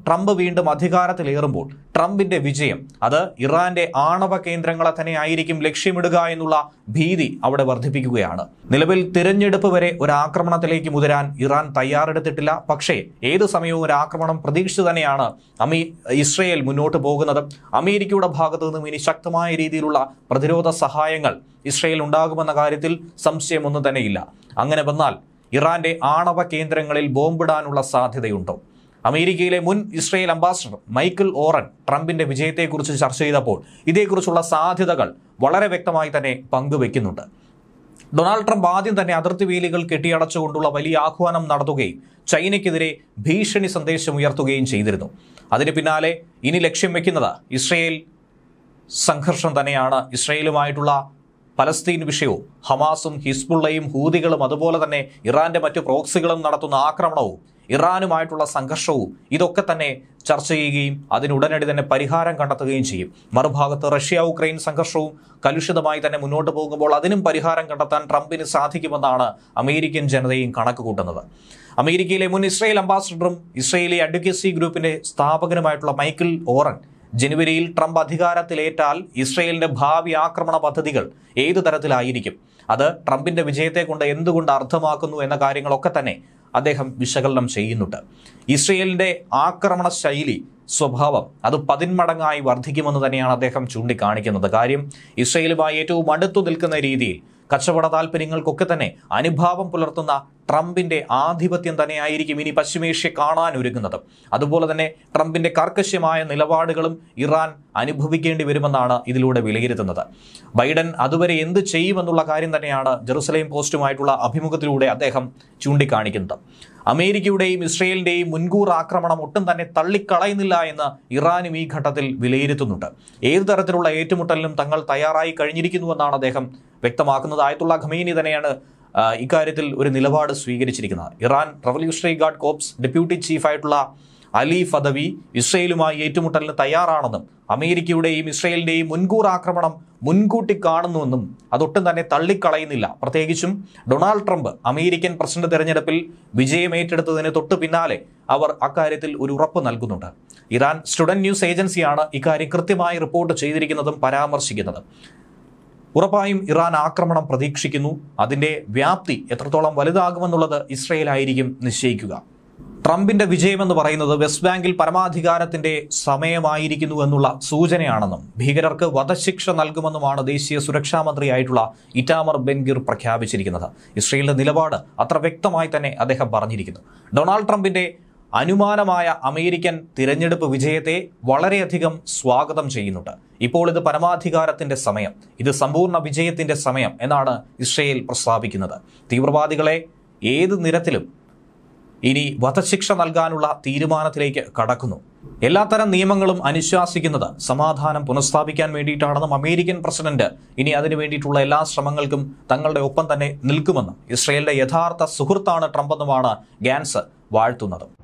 Trump വീണ്ടും അധികാരത്തിലേറുമ്പോൾ ട്രംപിന്റെ വിജയം അത് ഇറാന്റെ ആണവ കേന്ദ്രങ്ങളെ തന്നെ ആയിരിക്കും ലക്ഷ്യമിടുക എന്നുള്ള ഭീതി അവിടെ വർദ്ധിപ്പിക്കുകയാണ്. നിലവിൽ തിരഞ്ഞെടുപ്പ് വരെ ഒരു ആക്രമണത്തിലേക്ക് മുതിരാൻ ഇറാൻ തയ്യാറെടുത്തിട്ടില്ല. പക്ഷേ ഏത് സമയവും ഒരു ആക്രമണം പ്രതീക്ഷിച്ചു തന്നെയാണ് ഇസ്രയേൽ മുന്നോട്ട് പോകുന്നത്. അമേരിക്കയുടെ ഭാഗത്തു നിന്നും ഇനി ശക്തമായ രീതിയിലുള്ള പ്രതിരോധ സഹായങ്ങൾ ഇസ്രയേൽ ഉണ്ടാകുമെന്ന കാര്യത്തിൽ സംശയമൊന്നും തന്നെയില്ല. അങ്ങനെ വന്നാൽ ഇറാന്റെ ആണവ കേന്ദ്രങ്ങളിൽ ബോംബിടാനുള്ള സാധ്യതയുണ്ടോ? അമേരിക്കയിലെ മുൻ ഇസ്രയേൽ അംബാസഡർ മൈക്കിൾ ഓറൻ ട്രംപിന്റെ വിജയത്തെക്കുറിച്ച് ചർച്ച ചെയ്തപ്പോൾ ഇതേക്കുറിച്ചുള്ള സാധ്യതകൾ വളരെ വ്യക്തമായി തന്നെ പങ്കുവെക്കുന്നുണ്ട്. ഡൊണാൾഡ് ട്രംപ് ആദ്യം തന്നെ അതിർത്തി വേലികൾ കെട്ടിയടച്ചുകൊണ്ടുള്ള വലിയ ആഹ്വാനം നടത്തുകയും ചൈനയ്ക്കെതിരെ ഭീഷണി സന്ദേശം ഉയർത്തുകയും ചെയ്തിരുന്നു. അതിന് പിന്നാലെ ഇനി ലക്ഷ്യം വെക്കുന്നത് ഇസ്രയേൽ സംഘർഷം തന്നെയാണ്. ഇസ്രയേലുമായിട്ടുള്ള പലസ്തീൻ വിഷയവും ഹമാസും ഹിസ്ബുള്ളയും ഹൂതികളും അതുപോലെ തന്നെ ഇറാന്റെ മറ്റു പ്രോക്സികളും നടത്തുന്ന ആക്രമണവും ഇറാനുമായിട്ടുള്ള സംഘർഷവും ഇതൊക്കെ തന്നെ ചർച്ച ചെയ്യുകയും അതിനുടനടി തന്നെ പരിഹാരം കണ്ടെത്തുകയും ചെയ്യും. മറുഭാഗത്ത് റഷ്യ ഉക്രൈൻ സംഘർഷവും കലുഷിതമായി തന്നെ മുന്നോട്ട് പോകുമ്പോൾ അതിനും പരിഹാരം കണ്ടെത്താൻ ട്രംപിന് സാധിക്കുമെന്നാണ് അമേരിക്കൻ ജനതയും കണക്ക് കൂട്ടുന്നത്. അമേരിക്കയിലെ മുൻ ഇസ്രയേൽ അംബാസഡറും ഇസ്രയേലി അഡ്വക്കസി ഗ്രൂപ്പിന്റെ സ്ഥാപകനുമായിട്ടുള്ള മൈക്കിൾ ഓറൻ ജനുവരിയിൽ ട്രംപ് അധികാരത്തിലേറ്റാൽ ഇസ്രയേലിന്റെ ഭാവി ആക്രമണ പദ്ധതികൾ ഏതു തരത്തിലായിരിക്കും, അത് ട്രംപിന്റെ വിജയത്തെ കൊണ്ട് എന്തുകൊണ്ട് അർത്ഥമാക്കുന്നു എന്ന കാര്യങ്ങളൊക്കെ തന്നെ അദ്ദേഹം വിശകലനം ചെയ്യുന്നുണ്ട്. ഇസ്രയേലിന്റെ ആക്രമണ ശൈലി സ്വഭാവം അത് 10 മടങ്ങായി വർദ്ധിക്കുമെന്ന് തന്നെയാണ് അദ്ദേഹം ചൂണ്ടിക്കാണിക്കുന്നത്. കാര്യം ഇസ്രയേലുമായി ഏറ്റവും അടുത്തു നിൽക്കുന്ന രീതിയിൽ കച്ചവട താല്പര്യങ്ങൾക്കൊക്കെ തന്നെ അനുഭാവം പുലർത്തുന്ന ട്രംപിന്റെ ആധിപത്യം തന്നെയായിരിക്കും ഇനി പശ്ചിമേഷ്യ കാണാൻ ഒരുങ്ങുന്നത്. അതുപോലെ തന്നെ ട്രംപിന്റെ കർക്കശമായ നിലപാടുകളും ഇറാൻ അനുഭവിക്കേണ്ടി വരുമെന്നാണ് ഇതിലൂടെ വിലയിരുത്തുന്നത്. ബൈഡൻ അതുവരെ എന്ത് ചെയ്യുമെന്നുള്ള കാര്യം തന്നെയാണ് ജെറുസലേം പോസ്റ്റുമായിട്ടുള്ള അഭിമുഖത്തിലൂടെ അദ്ദേഹം ചൂണ്ടിക്കാണിക്കുന്നത്. അമേരിക്കയുടെയും ഇസ്രയേലിന്റെയും മുൻകൂർ ആക്രമണം ഒട്ടും തന്നെ തള്ളിക്കളയുന്നില്ല എന്ന് ഇറാനും ഈ ഘട്ടത്തിൽ വിലയിരുത്തുന്നുണ്ട്. ഏതു തരത്തിലുള്ള ഏറ്റുമുട്ടലിനും തങ്ങൾ തയ്യാറായി കഴിഞ്ഞിരിക്കുന്നുവെന്നാണ് അദ്ദേഹം വ്യക്തമാക്കുന്നത്. ആയത്തുള്ള ഖമീനി തന്നെയാണ് ഇക്കാര്യത്തിൽ ഒരു നിലപാട് സ്വീകരിച്ചിരിക്കുന്നത്. Iran revolutionary guard corps deputy ചീഫായിട്ടുള്ള അലി ഫദവി ഇസ്രയേലുമായി ഏറ്റുമുട്ടലിന് തയ്യാറാണെന്നും അമേരിക്കയുടെയും ഇസ്രയേലിന്റെയും മുൻകൂർ ആക്രമണം മുൻകൂട്ടി കാണുന്നുവെന്നും അതൊട്ടും തന്നെ തള്ളിക്കളയുന്നില്ല. പ്രത്യേകിച്ചും ഡൊണാൾഡ് ട്രംപ് അമേരിക്കൻ പ്രസിഡന്റ് തെരഞ്ഞെടുപ്പിൽ വിജയം ഏറ്റെടുത്തതിന് തൊട്ടു പിന്നാലെ അവർ അക്കാര്യത്തിൽ ഒരു ഉറപ്പ് നൽകുന്നുണ്ട്. ഇറാൻ സ്റ്റുഡന്റ് ന്യൂസ് ഏജൻസിയാണ് ഇക്കാര്യം കൃത്യമായി റിപ്പോർട്ട് ചെയ്തിരിക്കുന്നതും പരാമർശിക്കുന്നതും. ഉറപ്പായും ഇറാൻ ആക്രമണം പ്രതീക്ഷിക്കുന്നു. അതിന്റെ വ്യാപ്തി എത്രത്തോളം വലുതാകുമെന്നുള്ളത് ഇസ്രയേലായിരിക്കും നിശ്ചയിക്കുക. ട്രംപിന്റെ വിജയമെന്ന് പറയുന്നത് വെസ്റ്റ് ബാങ്കിൽ പരമാധികാരത്തിന്റെ സമയമായിരിക്കുന്നു എന്നുള്ള സൂചനയാണെന്നും ഭീകരർക്ക് വധശിക്ഷ നൽകുമെന്നുമാണ് ദേശീയ സുരക്ഷാ മന്ത്രിയായിട്ടുള്ള ഇറ്റാമർ ബെൻഗിർ പ്രഖ്യാപിച്ചിരിക്കുന്നത്. ഇസ്രയേലിന്റെ നിലപാട് അത്ര വ്യക്തമായി തന്നെ അദ്ദേഹം പറഞ്ഞിരിക്കുന്നു. ഡൊണാൾഡ് ട്രംപിന്റെ അനുമാനമായ അമേരിക്കൻ തിരഞ്ഞെടുപ്പ് വിജയത്തെ വളരെയധികം സ്വാഗതം ചെയ്യുന്നുണ്ട്. ഇപ്പോൾ ഇത് പരമാധികാരത്തിന്റെ സമയം, ഇത് സമ്പൂർണ്ണ വിജയത്തിന്റെ സമയം എന്നാണ് ഇസ്രയേൽ പ്രസ്താവിക്കുന്നത്. തീവ്രവാദികളെ ഏത് നിരത്തിലും ഇനി വധശിക്ഷ നൽകാനുള്ള തീരുമാനത്തിലേക്ക് കടക്കുന്നു. എല്ലാത്തരം നിയമങ്ങളും അനുശാസിക്കുന്നത് സമാധാനം പുനഃസ്ഥാപിക്കാൻ വേണ്ടിയിട്ടാണെന്നും അമേരിക്കൻ പ്രസിഡന്റ് ഇനി അതിനു വേണ്ടിയിട്ടുള്ള എല്ലാ ശ്രമങ്ങൾക്കും തങ്ങളുടെ ഒപ്പം തന്നെ നിൽക്കുമെന്നും ഇസ്രയേലിന്റെ യഥാർത്ഥ സുഹൃത്താണ് ട്രംപ് എന്നുമാണ് ഗാൻസ് വാഴ്ത്തുന്നത്.